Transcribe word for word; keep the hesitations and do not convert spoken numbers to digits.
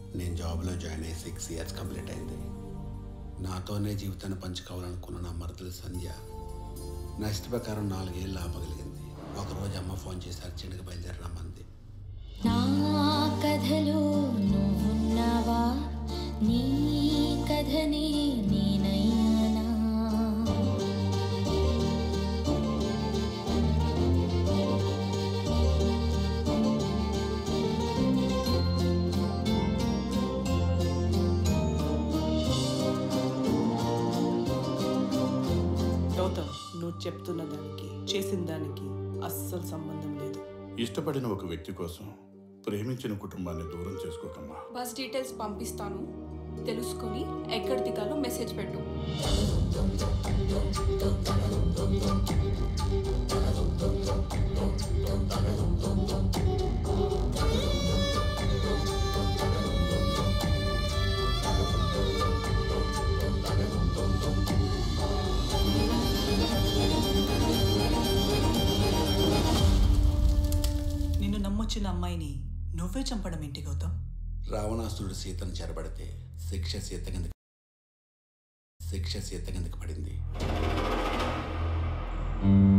నేను జాబ్లో జాయిన్ అయ్యి సిక్స్ ఇయర్స్ కంప్లీట్ అయింది. నాతోనే జీవితాన్ని పంచుకోవాలనుకున్న నా మరదలు సంధ్య నా ఇష్ట ప్రకారం నాలుగేళ్ళు ఆపగలిగింది. ఒకరోజు అమ్మ ఫోన్ చేసి అర్జెంట్గా బయలుదేరి రమ్మంది. నా కథలో నువ్వున్నావా, నీ కథనే నేనయ్యానా. గౌతమ్, నువ్వు చెప్తున్న దానికి చేసిన దానికి అస్సలు సంబంధం లేదు. ఇష్టపడిన ఒక వ్యక్తి కోసం ప్రేమించిన కుటుంబాన్ని దూరం చేసుకోకమ్మా. బస్ డీటెయిల్స్ పంపిస్తాను, తెలుసుకొని ఎక్కడ దిగాలో మెసేజ్ పెట్టు. నిన్ను నమ్మొచ్చిన అమ్మాయిని నువ్వే చంపడం ఏంటి గౌతమ్? రావణాసురుడు సీతను చెరబడితే శిక్ష సీత కిందకి శిక్ష సీత కిందకి పడింది.